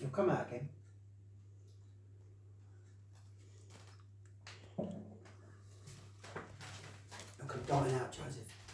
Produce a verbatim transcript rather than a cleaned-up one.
She'll come out again. Look, I'm dying out, Joseph.